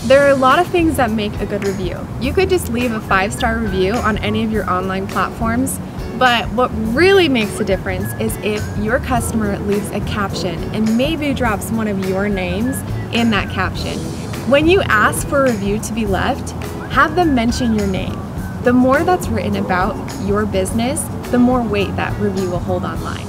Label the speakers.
Speaker 1: There are a lot of things that make a good review. You could just leave a 5-star review on any of your online platforms, but what really makes a difference is if your customer leaves a caption and maybe drops one of your names in that caption. When you ask for a review to be left, have them mention your name. The more that's written about your business, the more weight that review will hold online.